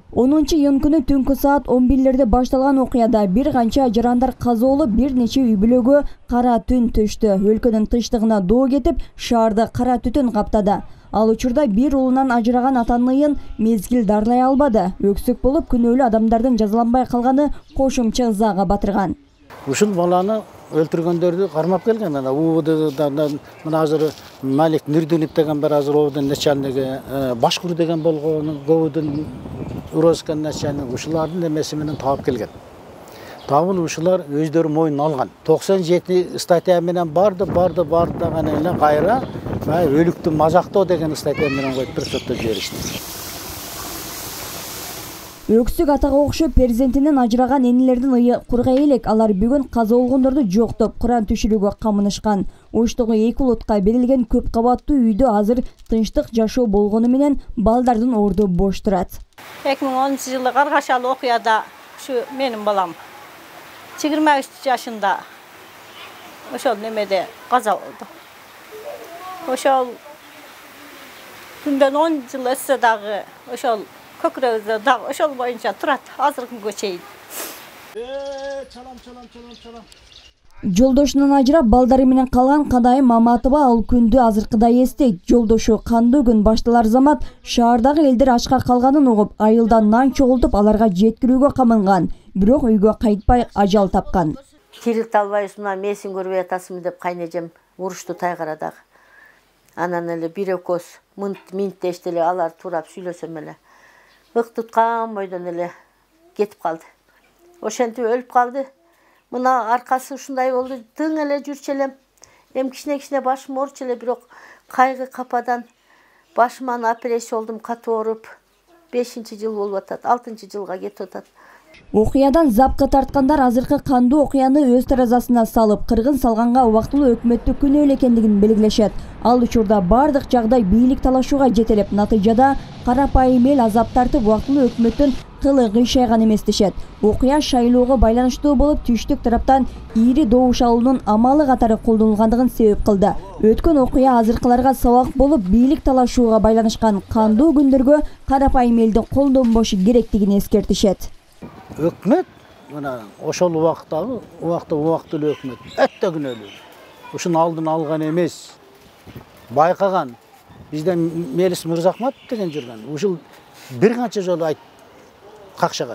10-iyun күнү түнкү саат 11:00 башталган окуяда бир канча жарандар каза болуп, бир нече үй бүлөгө кара түн түштү. Өлкөнүн тынчтыгына доо кетип, шаарды кара түтүн каптады. Ал учурда бир уулунан ажыраган атанын мезгил дарлай албады. Өксүк болуп, күнөөлүү адамдардын жазаланбай калганы кошумча ызага батырган. Ушул баланы өлтүргөндөрдү кармап келген. Мына азыр Малик Нурдинов деген бар, азыр обдун начальниги, Башкур деген болгон, Говудун Урозкан начальник, ушулардын эмеси менен таап келген. Табыл ушулар өздөрү мойнуна алган. 97 статья менен барды даган эле кайра өлүктү мазактоо деген статья менен коюп туруп сотто жиберишти. Өксүк атага окшоп перзентинен ажыраган энелердин ыйы кургай элек. Алар бүгүн каза болгондорду жоктоп, Куран түшүрүүгө камынышкан. Оштогу 2 улутка берилген көп кабаттуу үйдө азыр тынчтык жашоо болгону менен балдардын орду бош турат. 2010-жылы Каргашалы окуяда ушу менин балам 23 жашында ошол немеде каза болду. Ошол күндөн 10 жыл өтсө дагы ошол көкүрөгүздө дагы ошол боюнча турат азыркы күнгө чейин. Жолдошунан ажырап, балдары менен калган Кадайым Маматова ал күндү азыркыдай эстейт. Жолдошу кандуу күн башталар замат шаардагы элдер ачка калганын угуп, айылдан нан чогултуп аларга жеткирүүгө камынган. Бирок үйгө кайтпай ажал тапкан. Тирилте албайсыңар, месин көрбөй атасың деп кайнежем урушту тайгарадагы. Анан эле бир экөөс минтешти эле алар турап сүйлөсөм эле. Ык туткан бойдон эле кетип калды. Ошентип өлүп калды. Мына аркасы ушундай болду, тың эле жүрчү элем. Эми кичине башым оорчу эле, бирок кайгы кападан башыман операция болдум, катуу ооруп. 5-жыл болуп атат, 6-жылга кетип атат. Окуядан запка тарткандар азыркы кандуу окуяны өз таразасына салып, кыргын салганга убактылуу өкмөттү күнөөлүү экендигин белгилешет. Ал учурда бардык жагдай бийлик талашууга жетелеп, натыйжада карапайым эл азап тартып, убактылуу өкмөттүн кылы кыйшайган эмес дешет. Окуя шайлоого байланыштуу болуп, түштүк тараптан ири добуш алуунун амалы катары колдонулгандыгын себеп кылды. Өткөн окуя азыркыларга сабак болуп, бийлик талашууга байланышкан кандуу күндөргө карапайым элдин колдонбошу керектигин эскертишет. Өкмөт мына ошол убактылуу өкмөт өтө күнөөлүү. Ушун алдын алган эмес, байкаган. Бизден Мелис Мырзахматов деген жүргөн. Ушул бир канча жолу какшаган.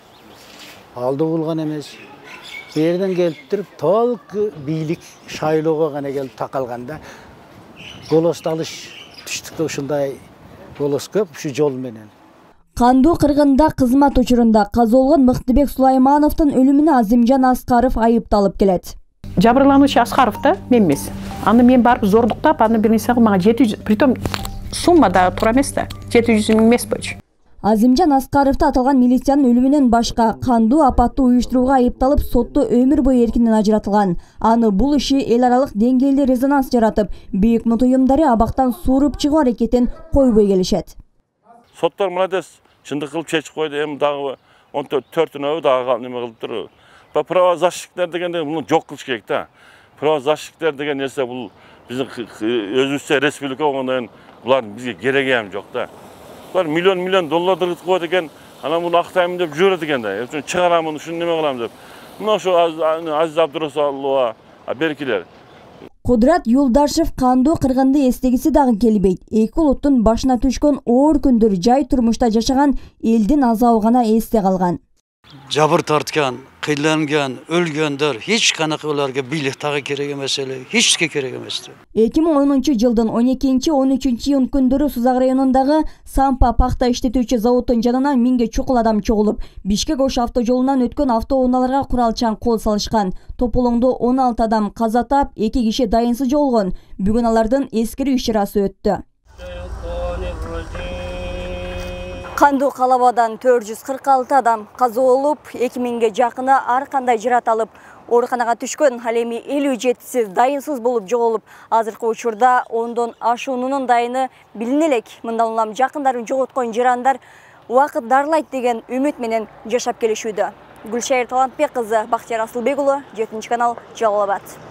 Алды болгон эмес. Берден келип туруп, толук бийлик шайлоого гана келип такалганда, голос алыш түштүктө ушундай голос көп, ушу жол менен. Кандуу кыргында кызмат учурунда каза болгон Мыктыбек Сулаймановдун өлүмүнө Азимжан Аскаров айыпталып келет. Жабырлануучу Аскаров да, мен эмес. Аны мен барып зордуктап, аны бир нерсе мага 700, притом сумма да туура эмес да, 700 миң эмес болчу. Азимжан Аскаровду аталган милициянын өлүмүнөн башка кандуу апатты уюштурууга айыпталып, сотто өмүр бою эркинен ажыратылган. Аны бул иши эл аралык деңгээлде резонанс жаратып, бийик мут уюмдары абактан сууруп чыгуу аракетин койбой келишет. Соттор молодец, чындык кылып чечип койду. Эми дагы 14-өө дагы неме кылыптыр. Правозащитниктер дегенде муну жок кылыш керек да. Правозащитниктер деген нерсе бул биздин өзүбүзчө республика болгондон булар бизге кереги эми жок да. Булар миллион долларды коет экен, анан муну актаймын деп жүрөт экен да. Чыгарамын, ушуну неме кылам деп. Мына ошо Азиз Абдурасулова беркилер. Кудрат Юлдашев кандуу кыргынды эстегиси дагы келбейт. Эки улуттун башына түшкөн оор күндөр жай турмушта жашаган элдин азабы гана эсте калган. Жабыр тарткан, кыйланган, өлгөндөр эч канакы буларга бийлик тагы керек эмес эле, эчке керек эмес. 2010-жылдын 12-13-iyun күндөрү Сузак районундагы Сампа пахта иштетүүчү заводдун жанынан 1000 чукул адам чогулуп, Бишкек-Ош автожолунан өткөн автоунааларга куралчан кол салышкан. Тополоңдо 16 адам каза тап, 2 киши дайынсыз жоголгон. Бүгүн алардын эскерүү иш-чарасы өттү. Кандуу калабадан 446 адам каза болуп, 2000ге жакыны ар кандай жараталып, ооруканага түшкөн, ал эми 57-си дайынсыз болуп жоголуп, азыркы учурда 10дон ашуунунун дайыны билине элек. Мындан улам жакындарын жоготкон жарандар убакыт дарлайт деген үмүт менен жашап келишүүдө. Гүлшайыр Талантбек кызы, Бактияр Асылбек уулу, 7 канал, Жалал Абад.